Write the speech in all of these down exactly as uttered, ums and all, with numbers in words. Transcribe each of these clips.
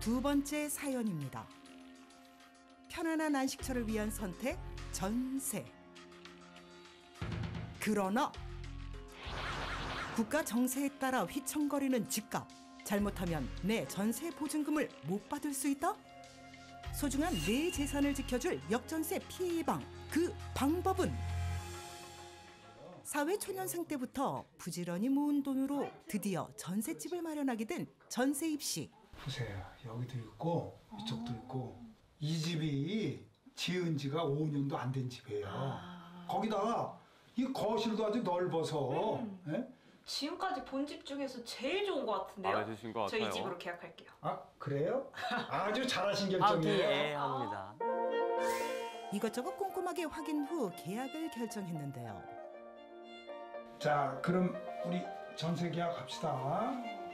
두 번째 사연입니다. 편안한 안식처를 위한 선택, 전세. 그러나 국가 정세에 따라 휘청거리는 집값. 잘못하면 내 전세 보증금을 못 받을 수 있다? 소중한 내 재산을 지켜줄 역전세 피해 예방. 그 방법은? 사회초년생 때부터 부지런히 모은 돈으로 드디어 전셋집을 마련하게 된 전세입 씨. 보세요. 여기도 있고 이쪽도 있고 이 집이 지은 지가 오 년도 안 된 집이에요. 아... 거기다가 이 거실도 아주 넓어서 음. 예? 지금까지 본 집 중에서 제일 좋은 것 같은데요? 잘해주신 것 저 이 같아요. 집으로 계약할게요. 아 그래요? 아주 잘하신 결정이에요. 예, 합니다. 이것저것 꼼꼼하게 확인 후 계약을 결정했는데요. 자 그럼 우리 전세 계약합시다.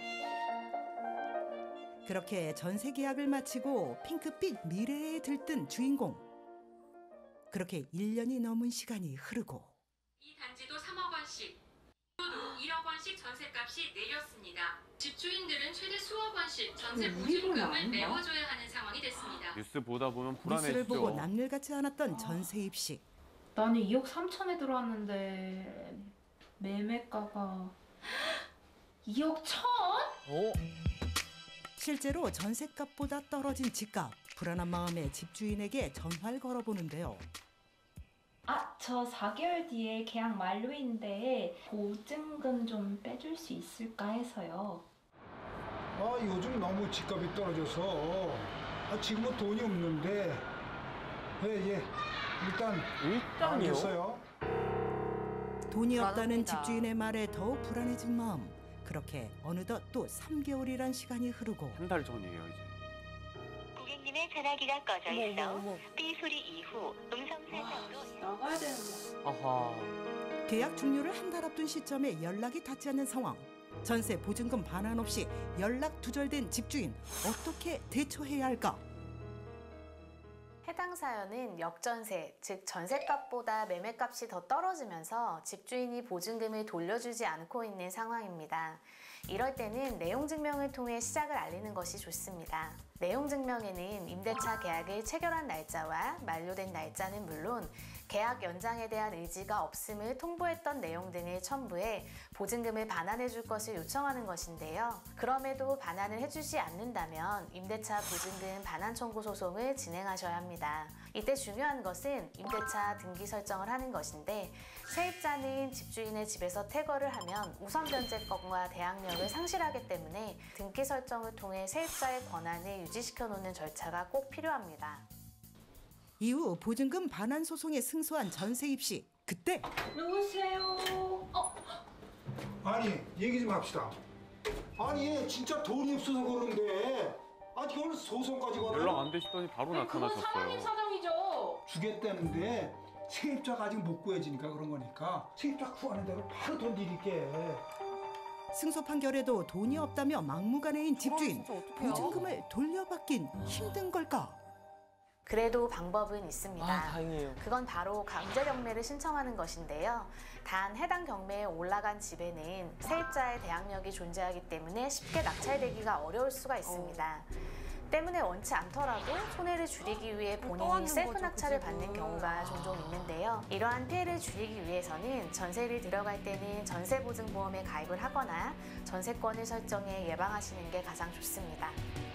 그렇게 전세 계약을 마치고 핑크빛 미래에 들뜬 주인공. 그렇게 일 년이 넘은 시간이 흐르고 이 단지도 삼억 원씩, 도 일억 원씩 전세값이 내렸습니다. 집주인들은 최대 수억 원씩 전세 보증금을 내어줘야 하는 상황이 됐습니다. 뉴스 보다 보면 뉴스를 불안해지죠. 보고 남일 같지 않았던 전세입 씨. 나는 이억 삼천에 들어왔는데 매매가가 이억 천? 오? 실제로 전세값보다 떨어진 집값. 불안한 마음에 집주인에게 전화를 걸어보는데요. 아, 저 사 개월 뒤에 계약 만료인데 보증금 좀 빼줄 수 있을까 해서요. 아 요즘 너무 집값이 떨어져서 아, 지금은 돈이 없는데 예예 예. 일단 일단요? 알겠어요. 돈이 없다는 불안합니다. 집주인의 말에 더욱 불안해진 마음. 그렇게 어느덧 또 삼 개월이란 시간이 흐르고 한 달 전이에요 이제. 고객님의 전화기가 꺼져 어머, 있어 어머, 어머. 삐 소리 이후 음성 사정으로 나가야 되는 거. 아하. 계약 종료를 한 달 앞둔 시점에 연락이 닿지 않는 상황. 전세 보증금 반환 없이 연락 두절된 집주인. 어떻게 대처해야 할까? 해당 사연은 역전세, 즉 전세값보다 매매값이 더 떨어지면서 집주인이 보증금을 돌려주지 않고 있는 상황입니다. 이럴 때는 내용증명을 통해 시작을 알리는 것이 좋습니다. 내용증명에는 임대차 계약을 체결한 날짜와 만료된 날짜는 물론 계약 연장에 대한 의지가 없음을 통보했던 내용 등을 첨부해 보증금을 반환해 줄 것을 요청하는 것인데요. 그럼에도 반환을 해주지 않는다면 임대차 보증금 반환 청구 소송을 진행하셔야 합니다. 이때 중요한 것은 임대차 등기 설정을 하는 것인데 세입자는 집주인의 집에서 퇴거를 하면 우선 변제권과 대항력을 상실하기 때문에 등기 설정을 통해 세입자의 권한을 유지시켜 놓는 절차가 꼭 필요합니다. 이후 보증금 반환 소송에 승소한 전세입 씨. 그때 누구세요? 어? 아니 얘기 좀 합시다. 아니 얘 진짜 돈이 없어서 그러는데 아니 이걸 소송까지 걸어? 연락 안 되시더니 바로 아니, 그건 사장님 나타나셨어요. 사정이죠. 주겠다는데 세입자가 아직 못 구해지니까 그런 거니까 세입자 구하는 대로 바로 돈 드릴게. 승소 판결에도 돈이 없다며 막무가내인 집주인. 진짜 어떡해요? 보증금을 돌려받긴 힘든 걸까? 그래도 방법은 있습니다. 아, 다행이에요. 그건 바로 강제 경매를 신청하는 것인데요. 단 해당 경매에 올라간 집에는 세입자의 대항력이 존재하기 때문에 쉽게 낙찰되기가 어려울 수가 있습니다. 때문에 원치 않더라도 손해를 줄이기 위해 본인이 셀프 낙찰을 받는 경우가 종종 있는데요. 이러한 피해를 줄이기 위해서는 전세를 들어갈 때는 전세보증보험에 가입을 하거나 전세권을 설정해 예방하시는 게 가장 좋습니다.